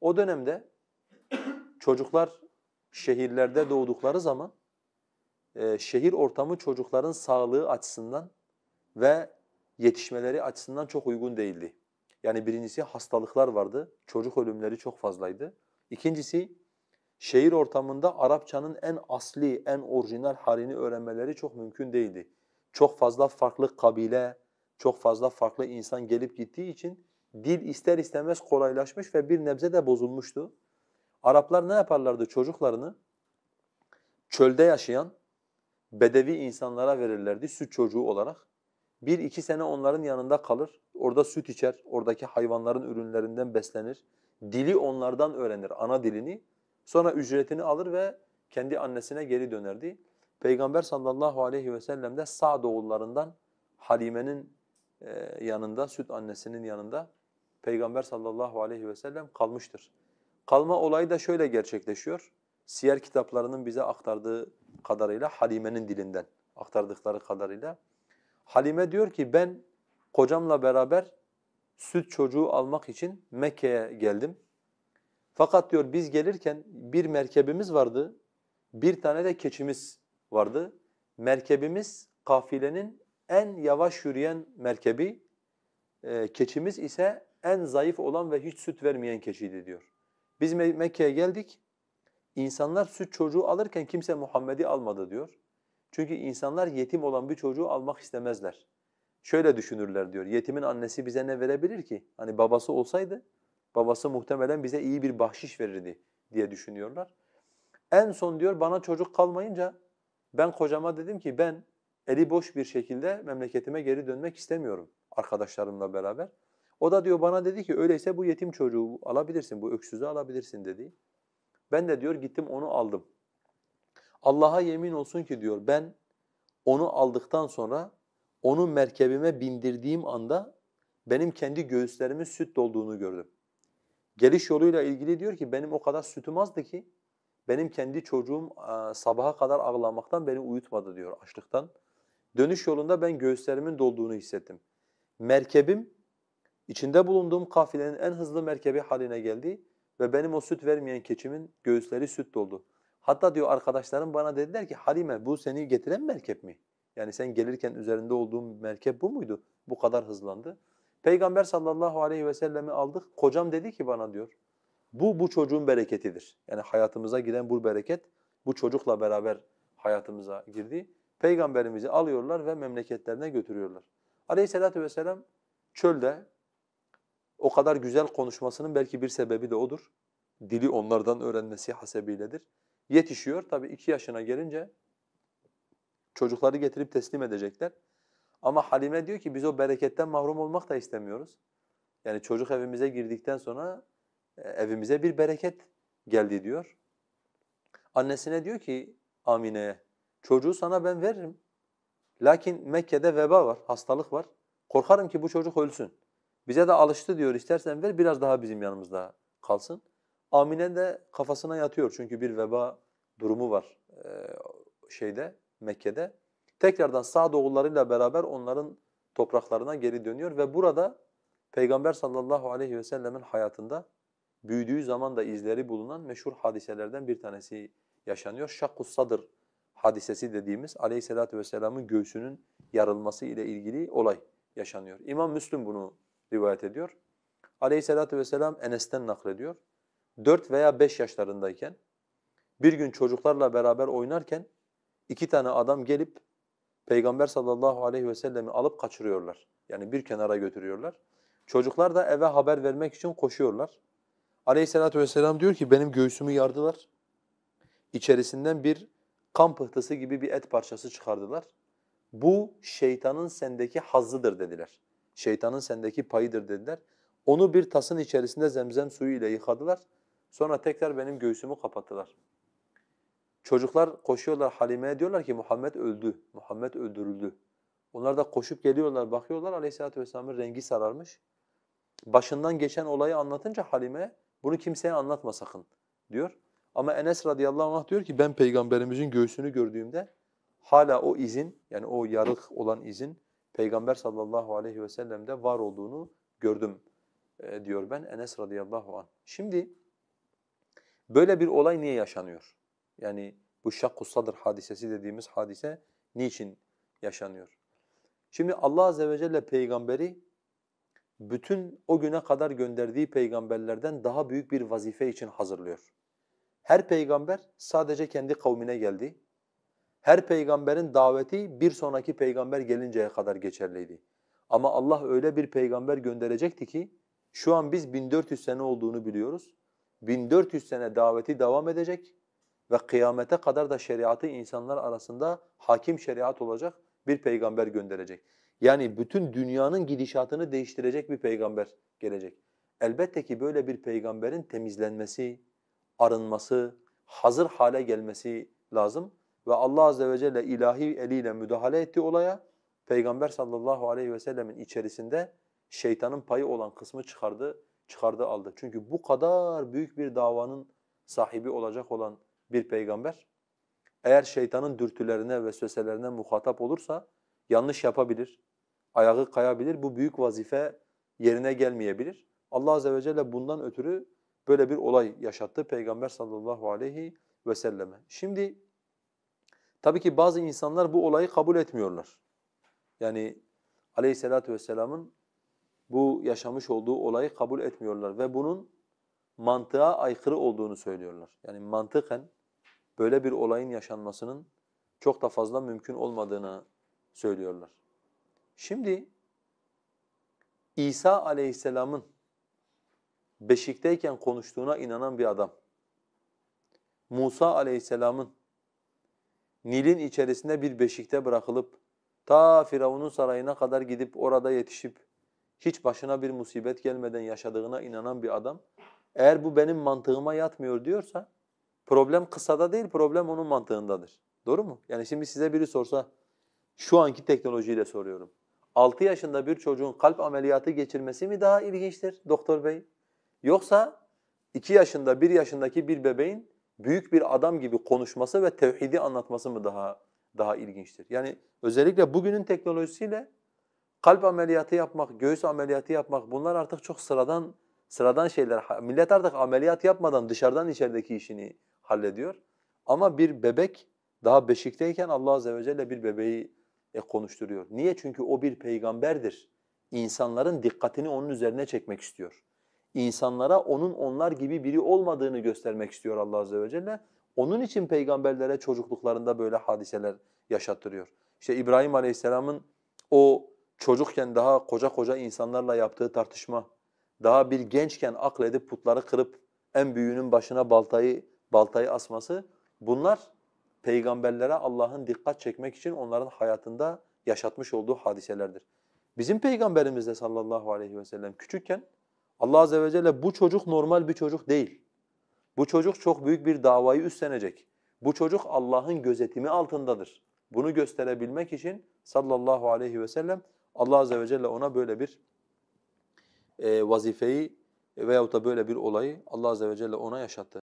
O dönemde çocuklar şehirlerde doğdukları zaman şehir ortamı çocukların sağlığı açısından ve yetişmeleri açısından çok uygun değildi. Yani birincisi hastalıklar vardı, çocuk ölümleri çok fazlaydı. İkincisi şehir ortamında Arapçanın en asli, en orijinal halini öğrenmeleri çok mümkün değildi. Çok fazla farklı kabile, çok fazla farklı insan gelip gittiği için dil ister istemez kolaylaşmış ve bir nebze de bozulmuştu. Araplar ne yaparlardı çocuklarını? Çölde yaşayan bedevi insanlara verirlerdi süt çocuğu olarak. 1-2 sene onların yanında kalır, orada süt içer, oradaki hayvanların ürünlerinden beslenir. Dili onlardan öğrenir, ana dilini. Sonra ücretini alır ve kendi annesine geri dönerdi. Peygamber sallallahu aleyhi ve sellem de Sa'd oğullarından Halime'nin yanında, süt annesinin yanında Peygamber sallallahu aleyhi ve sellem kalmıştır. Kalma olayı da şöyle gerçekleşiyor. Siyer kitaplarının bize aktardığı kadarıyla, Halime'nin dilinden aktardıkları kadarıyla. Halime diyor ki ben kocamla beraber süt çocuğu almak için Mekke'ye geldim. Fakat diyor biz gelirken bir merkebimiz vardı, bir tane de keçimiz vardı. Merkebimiz kafilenin en yavaş yürüyen merkebi, keçimiz ise en zayıf olan ve hiç süt vermeyen keçiydi diyor. Biz Mekke'ye geldik, insanlar süt çocuğu alırken kimse Muhammed'i almadı diyor. Çünkü insanlar yetim olan bir çocuğu almak istemezler. Şöyle düşünürler diyor, yetimin annesi bize ne verebilir ki? Hani babası olsaydı, babası muhtemelen bize iyi bir bahşiş verirdi diye düşünüyorlar. En son diyor bana çocuk kalmayınca ben kocama dedim ki ben eli boş bir şekilde memleketime geri dönmek istemiyorum arkadaşlarımla beraber. O da diyor bana dedi ki öyleyse bu yetim çocuğu alabilirsin, bu öksüzü alabilirsin dedi. Ben de diyor gittim onu aldım. Allah'a yemin olsun ki diyor ben onu aldıktan sonra onu merkebime bindirdiğim anda benim kendi göğüslerimin süt dolduğunu gördüm. Geliş yoluyla ilgili diyor ki benim o kadar sütüm azdı ki benim kendi çocuğum sabaha kadar ağlamaktan beni uyutmadı diyor açlıktan. Dönüş yolunda ben göğüslerimin dolduğunu hissettim. Merkebim içinde bulunduğum kafilenin en hızlı merkebi haline geldi ve benim o süt vermeyen keçimin göğüsleri süt doldu. Hatta diyor arkadaşlarım bana dediler ki Halime bu seni getiren merkep mi? Yani sen gelirken üzerinde olduğun merkep bu muydu? Bu kadar hızlandı. Peygamber sallallahu aleyhi ve sellemi aldık. Kocam dedi ki bana diyor, bu çocuğun bereketidir. Yani hayatımıza giren bu bereket bu çocukla beraber hayatımıza girdi. Peygamberimizi alıyorlar ve memleketlerine götürüyorlar. Aleyhissalatu vesselam çölde o kadar güzel konuşmasının belki bir sebebi de odur. Dili onlardan öğrenmesi hasebiyledir. Yetişiyor tabii 2 yaşına gelince çocukları getirip teslim edecekler. Ama Halime diyor ki biz o bereketten mahrum olmak da istemiyoruz. Yani çocuk evimize girdikten sonra evimize bir bereket geldi diyor. Annesine diyor ki Amine'ye çocuğu sana ben veririm. Lakin Mekke'de veba var, hastalık var. Korkarım ki bu çocuk ölsün. Bize de alıştı diyor istersen ver biraz daha bizim yanımızda kalsın. Amine de kafasına yatıyor çünkü bir veba durumu var Mekke'de. Tekrardan Sa'd oğullarıyla beraber onların topraklarına geri dönüyor ve burada Peygamber sallallahu aleyhi ve sellemin hayatında büyüdüğü zaman da izleri bulunan meşhur hadiselerden bir tanesi yaşanıyor. Şakkus sadr hadisesi dediğimiz aleyhissalatu vesselam'ın göğsünün yarılması ile ilgili olay yaşanıyor. İmam Müslim bunu rivayet ediyor. Aleyhissalatu vesselam Enes'ten naklediyor. 4 veya 5 yaşlarındayken bir gün çocuklarla beraber oynarken 2 tane adam gelip Peygamber sallallahu aleyhi ve sellemi alıp kaçırıyorlar. Yani bir kenara götürüyorlar. Çocuklar da eve haber vermek için koşuyorlar. Aleyhissalatu vesselam diyor ki benim göğsümü yardılar. İçerisinden bir kan pıhtısı gibi bir et parçası çıkardılar. Bu şeytanın sendeki hazzıdır dediler. Şeytanın sendeki payıdır dediler. Onu bir tasın içerisinde zemzem suyu ile yıkadılar. Sonra tekrar benim göğsümü kapattılar. Çocuklar koşuyorlar Halime'ye diyorlar ki Muhammed öldü, Muhammed öldürüldü. Onlar da koşup geliyorlar, bakıyorlar Aleyhisselatü Vesselam'ın rengi sararmış. Başından geçen olayı anlatınca Halime bunu kimseye anlatma sakın diyor. Ama Enes radıyallahu anh diyor ki ben peygamberimizin göğsünü gördüğümde hala o izin yani o yarık olan izin Peygamber sallallahu aleyhi ve sellem'de var olduğunu gördüm diyor ben Enes radıyallahu anh. Şimdi Böyle bir olay niye yaşanıyor? Yani bu şakkus sadr hadisesi dediğimiz hadise niçin yaşanıyor? Şimdi Allah Azze ve Celle peygamberi bütün o güne kadar gönderdiği peygamberlerden daha büyük bir vazife için hazırlıyor. Her peygamber sadece kendi kavmine geldi. Her peygamberin daveti bir sonraki peygamber gelinceye kadar geçerliydi. Ama Allah öyle bir peygamber gönderecekti ki şu an biz 1400 sene olduğunu biliyoruz. 1400 sene daveti devam edecek ve kıyamete kadar da şeriatı insanlar arasında hakim şeriat olacak bir peygamber gönderecek. Yani bütün dünyanın gidişatını değiştirecek bir peygamber gelecek. Elbette ki böyle bir peygamberin temizlenmesi, arınması, hazır hale gelmesi lazım. Ve Allah Azze ve Celle ilahi eliyle müdahale etti olaya. Peygamber sallallahu aleyhi ve sellemin içerisinde şeytanın payı olan kısmı çıkardı aldı. Çünkü bu kadar büyük bir davanın sahibi olacak olan bir peygamber, eğer şeytanın dürtülerine, vesveselerine muhatap olursa yanlış yapabilir, ayağı kayabilir, bu büyük vazife yerine gelmeyebilir. Allah Azze ve Celle bundan ötürü böyle bir olay yaşattı Peygamber sallallahu aleyhi ve selleme. Şimdi tabii ki bazı insanlar bu olayı kabul etmiyorlar. Yani aleyhissalatu vesselamın bu yaşamış olduğu olayı kabul etmiyorlar ve bunun mantığa aykırı olduğunu söylüyorlar. Yani mantıken böyle bir olayın yaşanmasının çok da fazla mümkün olmadığını söylüyorlar. Şimdi İsa aleyhisselamın beşikteyken konuştuğuna inanan bir adam, Musa aleyhisselamın Nil'in içerisinde bir beşikte bırakılıp ta Firavun'un sarayına kadar gidip orada yetişip hiç başına bir musibet gelmeden yaşadığına inanan bir adam, eğer bu benim mantığıma yatmıyor diyorsa problem kıssada değil, problem onun mantığındadır. Doğru mu? Yani şimdi size biri sorsa, şu anki teknolojiyle soruyorum. 6 yaşında bir çocuğun kalp ameliyatı geçirmesi mi daha ilginçtir doktor bey? Yoksa 2 yaşında, 1 yaşındaki bir bebeğin büyük bir adam gibi konuşması ve tevhidi anlatması mı daha ilginçtir? Yani özellikle bugünün teknolojisiyle kalp ameliyatı yapmak, göğüs ameliyatı yapmak bunlar artık çok sıradan şeyler. Millet artık ameliyat yapmadan dışarıdan içerideki işini hallediyor. Ama bir bebek daha beşikteyken Allah Azze ve Celle bir bebeği konuşturuyor. Niye? Çünkü o bir peygamberdir. İnsanların dikkatini onun üzerine çekmek istiyor. İnsanlara onun onlar gibi biri olmadığını göstermek istiyor Allah Azze ve Celle. Onun için peygamberlere çocukluklarında böyle hadiseler yaşattırıyor. İşte İbrahim Aleyhisselam'ın o çocukken daha koca insanlarla yaptığı tartışma, daha bir gençken akledip putları kırıp en büyüğünün başına baltayı asması, bunlar peygamberlere Allah'ın dikkat çekmek için onların hayatında yaşatmış olduğu hadiselerdir. Bizim peygamberimiz de sallallahu aleyhi ve sellem küçükken Allah Azze ve Celle bu çocuk normal bir çocuk değil. Bu çocuk çok büyük bir davayı üstlenecek. Bu çocuk Allah'ın gözetimi altındadır. Bunu gösterebilmek için sallallahu aleyhi ve sellem Allah Azze ve Celle ona böyle bir vazifeyi veyahut da böyle bir olayı Allah Azze ve Celle ona yaşattı.